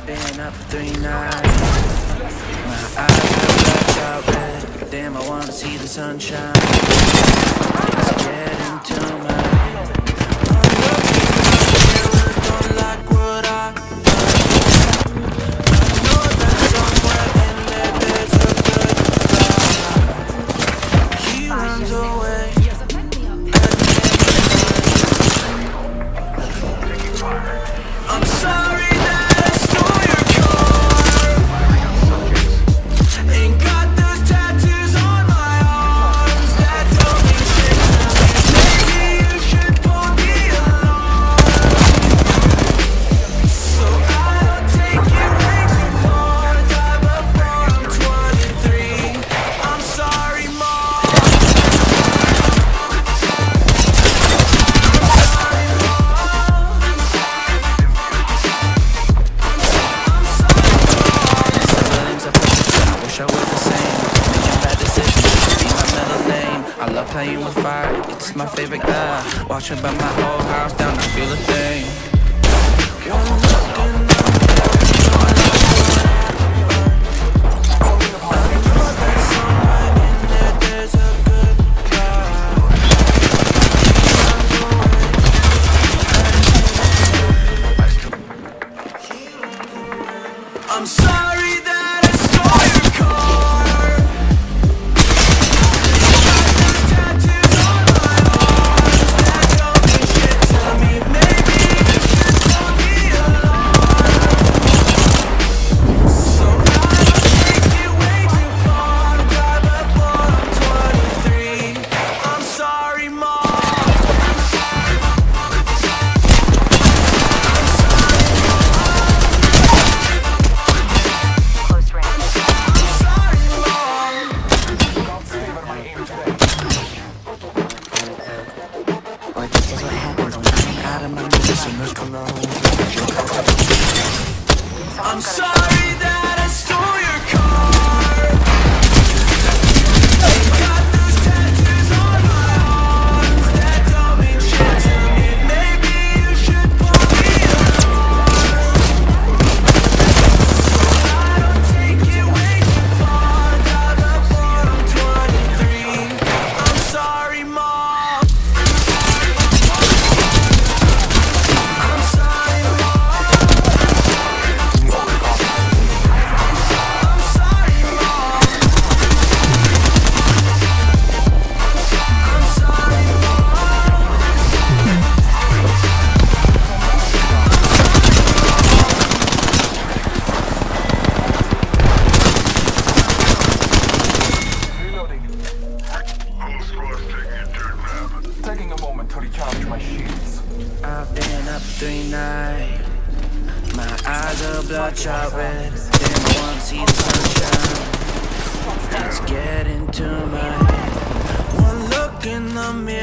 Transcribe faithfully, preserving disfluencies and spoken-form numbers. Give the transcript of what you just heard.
I've been up for three nights. My eyes are blacked out red. Damn, I wanna see the sunshine. It's getting to my head. I'm looking at the mirror, don't like what I find. I know that somewhere in there there's a good guy. He runs away. I'm sorry that I stole your car. Ain't got those tattoos on my arms that don't mean shit to me. Maybe you should pull the alarm, so I don't take you way too far. Die before I'm twenty-three. I'm sorry, Mom. I love playing with fire, it's my favorite guy. Watching by my whole house down, I feel a thing. One look in the mirror, I know that somewhere in there there's a good guy. I'm sorry that I stole your car. I'm sorry that I stole your car. Ain't got those tattoos on my arms that don't mean shit to me. Maybe you should pull the alarm, so I don't take it way too far. Die before I'm twenty-three. I'm sorry, Mom. I'm sorry, Mom. Taking a moment to recharge my shields. I've been up for three nights. My eyes are bloodshot red. Damn, I wanna see the sunshine. It's getting to my head. One look in the mirror.